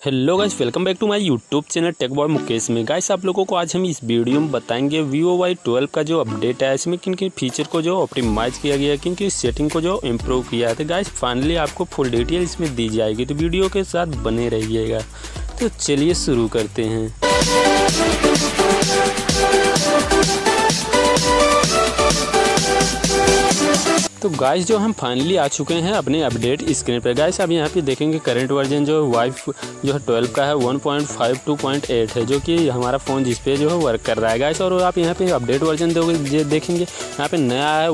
Hello guys, welcome back to my YouTube channel tech boy Mukesh में। Guys, आप लोगों को आज हम इस वीडियो में बताएंगे Vivo Y12 का जो अपडेट है, इसमें किन किन फीचर को जो ऑप्टिमाइज़ किया गया है, किन किन सेटिंग को जो इम्प्रूव किया है। तो गाइस, फाइनली आपको फुल डिटेल इसमें दी जाएगी, तो वीडियो के साथ बने रहिएगा। तो चलिए शुरू करते हैं। तो गाइस, जो हम फाइनली आ चुके हैं अपने अपडेट स्क्रीन पर। गाइस, अब यहाँ पे देखेंगे करंट वर्जन जो जो है 12 का है 1.52.8 है, जो कि हमारा फ़ोन जिस पे जो है वर्क कर रहा है। गाइस, और आप यहाँ पे अपडेट वर्जन देखेंगे, यहाँ पे नया है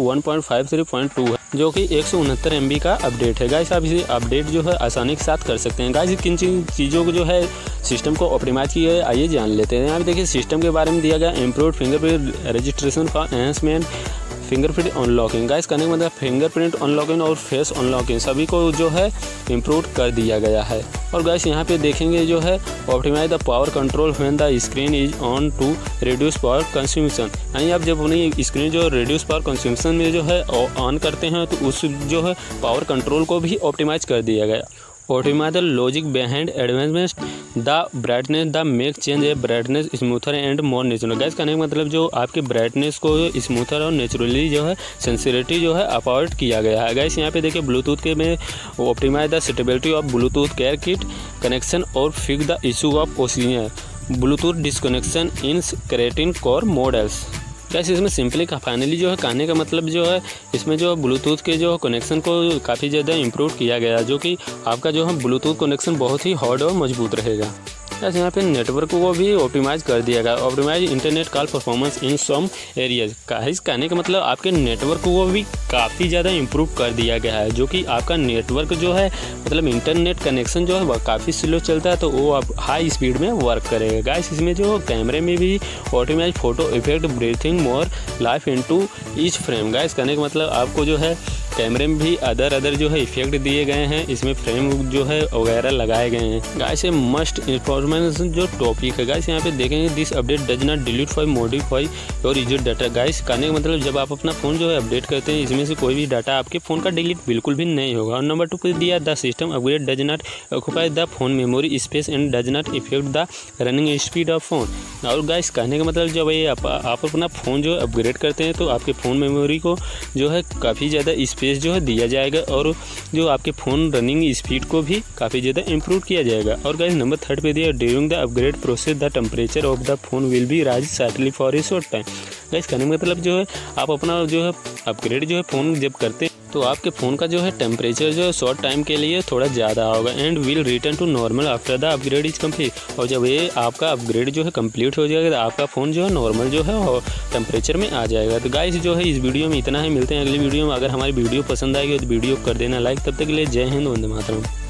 1.53.2 है, जो कि 169 MB का अपडेट है। गाइस, आप इसे अपडेट जो है आसानी के साथ कर सकते हैं। गाइस, किन चीज़ों को जो है सिस्टम को ऑप्टिमाइज़ किया है, आइए जान लेते हैं। यहाँ पे देखिए सिस्टम के बारे में दिया गया improved fingerprint registration for enhancement fingerprint unlocking. Guys, करने का मतलब फिंगरप्रिंट अनलॉकिंग और फेस अनलॉकिंग सभी को जो है इम्प्रूव कर दिया गया है। और गाइस, यहाँ पे देखेंगे जो है optimize the power control when the screen is on to reduce power consumption. यानी आप जब अपनी स्क्रीन जो रिड्यूस पावर कंज्यूमशन में जो है ऑन करते हैं, तो उस जो है पावर कंट्रोल को भी ऑप्टिमाइज कर दिया गया। Optimize the logic behind advancement the brightness the make change a brightness smoother and more natural. Guys, कहने का मतलब जो आपके ब्राइटनेस को स्मूथर और नेचुरली जो है सेंसिटिविटी जो है अपॉर्ट किया गया है। गाइस, यहाँ पे देखिए ब्लूटूथ के में optimize the suitability of Bluetooth care kit connection और fix the issue of occasional Bluetooth disconnection in certain car models. Guys, इसमें सिंपली फाइनली जो है कहने का मतलब जो है इसमें जो ब्लूटूथ के जो कनेक्शन को काफ़ी ज़्यादा इम्प्रूव किया गया, जो कि आपका जो है ब्लूटूथ कनेक्शन बहुत ही हार्ड और मजबूत रहेगा। गाइस, यहाँ पे नेटवर्क को भी ऑप्टिमाइज कर दिया गया। Optimize internet call performance in some areas. Guys, कहने का मतलब आपके नेटवर्क को भी काफ़ी ज़्यादा इम्प्रूव कर दिया गया है, जो कि आपका नेटवर्क जो है मतलब इंटरनेट कनेक्शन जो है वह काफ़ी स्लो चलता है, तो वो आप हाई स्पीड में वर्क करेगा। गाइस, इसमें जो कैमरे में भी optimize photo effect breathing more life into each frame. Guys, कहने का मतलब आपको जो है कैमरे में भी अदर जो है इफेक्ट दिए गए हैं, इसमें फ्रेम जो है वगैरह लगाए गए हैं। गाइस, ये मस्ट इन्फॉर्मेशन जो टॉपिक है। गाइस, यहाँ पे देखेंगे this update does not delete for modify your user data. Guys, कहने का मतलब जब आप अपना फ़ोन जो है अपडेट करते हैं, इसमें से कोई भी डाटा आपके फ़ोन का डिलीट बिल्कुल भी नहीं होगा। और नंबर 2 पे दिया the system upgrade does not occupy the phone memory space and does not effect the running speed of phone. और गाइस, कहने का मतलब जब ये आप अपना फ़ोन जो अपग्रेड करते हैं, तो आपके फ़ोन मेमोरी को जो है काफ़ी ज़्यादा स्पेस जो है दिया जाएगा, और जो आपके फ़ोन रनिंग स्पीड को भी काफ़ी ज़्यादा इम्प्रूव किया जाएगा। और गाइस, नंबर 3 पे दिया during the upgrade process the temperature of the phone will be rise slightly for a short time. Guys, कहने का मतलब जो है आप अपना जो है अपग्रेड जो है फ़ोन जब करते हैं, तो आपके फ़ोन का जो है टेम्परेचर जो है शॉर्ट टाइम के लिए थोड़ा ज़्यादा होगा and will return to normal after the upgrade is complete. और जब ये आपका अपग्रेड जो है कंप्लीट हो जाएगा, तो आपका फ़ोन जो है नॉर्मल जो है टेम्परेचर में आ जाएगा। तो गाइस, जो है इस वीडियो में इतना ही। मिलते हैं अगली वीडियो में। अगर हमारी वीडियो पसंद आएगी तो वीडियो कर देना लाइक। तब तक के लिए जय हिंद, वंदे मातरम।